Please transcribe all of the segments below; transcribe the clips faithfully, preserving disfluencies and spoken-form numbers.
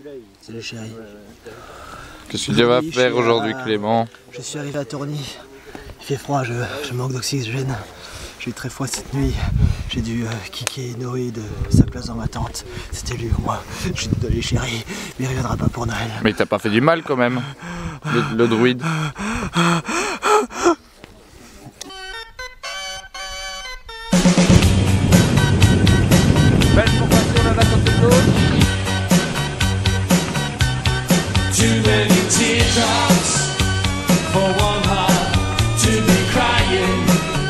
Salut chérie. Qu'est-ce que tu vas faire aujourd'hui, Clément? Je suis arrivé à Torny. Il fait froid, je, je manque d'oxygène. J'ai eu très froid cette nuit. J'ai dû euh, kicker Noé de sa place dans ma tente. C'était lui ou moi. Je suis désolé chérie, mais il reviendra pas pour Noël. Mais t'as pas fait du mal quand même, le, le druide. Belle formation là, côté de l'autre. Too many teardrops for one heart to be crying.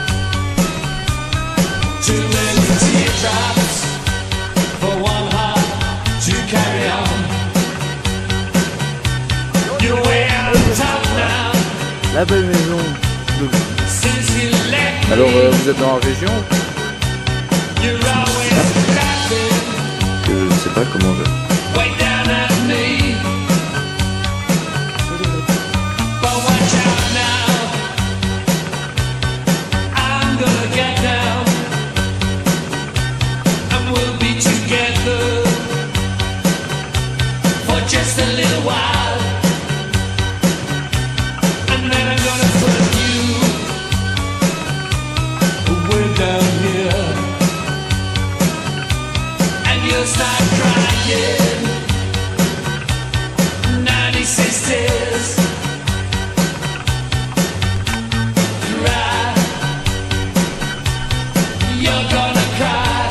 Too many teardrops for one heart to carry on. You're way out of town now. La belle maison. Since you left me, Alors euh, vous êtes dans la région? you're always laughing. Je ne sais pas comment je... Way down at me. But watch out now. I'm gonna get down. And we'll be together for just a little while. And then I'm gonna put you way down here. And you'll start crying. Ninety sisters cry. You're gonna cry.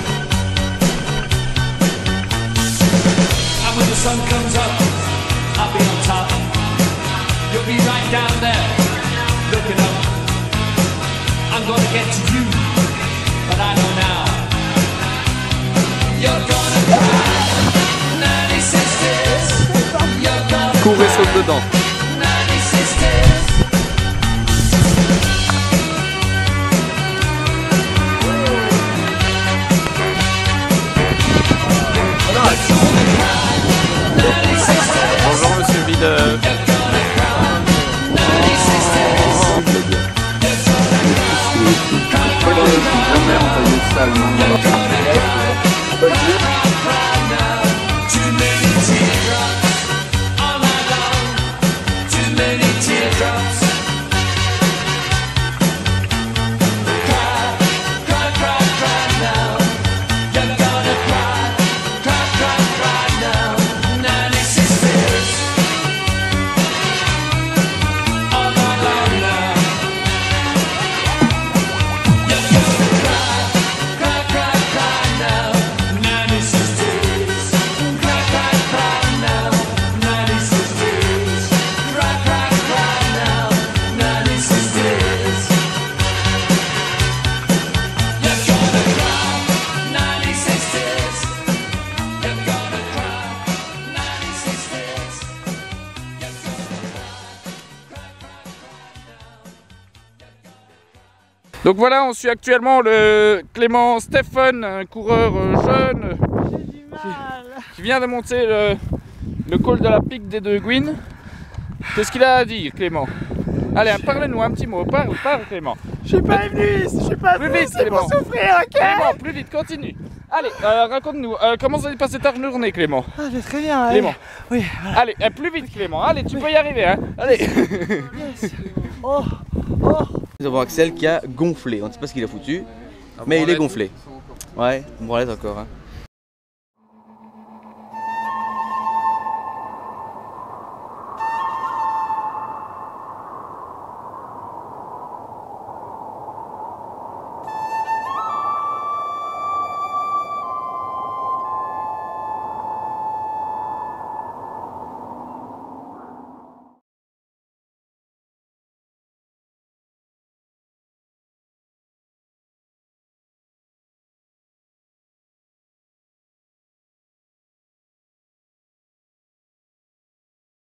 And when the sun comes up, I'll be on top. You'll be right down there, looking up. I'm gonna get to you, but I know now. You're gonna cry. Ninety sisters. You're gonna Cours et saute dedans. ninety sisters. Bonjour monsieur Vide. Too many teardrops all night long. Too many teardrops. Cry, cry, cry, cry now. You're gonna cry, cry, cry, cry now. Ninety sisters all night long now. You're gonna cry, cry, cry, cry now. Ninety sisters, cry, cry, cry now. Ninety sisters, cry, cry, cry now. Ninety sisters, you're gonna cry. Ninety sisters, you're gonna cry. Ninety sisters, you're gonna cry. Donc voilà, on suit actuellement le Clément Stephen, un coureur euh, jeune qui vient de monter le, le col de la pique des deux Gouines. Qu'est-ce qu'il a à dire, Clément? Allez, parle-nous un petit mot, parle, parle Clément. Je suis pas venu, je suis pas Plus venu, vite, c'est pour Clément. souffrir, ok? Clément, plus vite, continue. Allez, euh, raconte-nous, euh, comment s'est passée ta journée, Clément? Ah, j'ai très bien, allez. Clément. Oui, voilà. Allez, euh, plus vite, Clément. Allez, tu peux y arriver, hein. Allez. Yes. Oh, oh. Nous avons Axel qui a gonflé, on ne sait pas ce qu'il a foutu, mais il est gonflé. Ouais, branlette encore. Hein.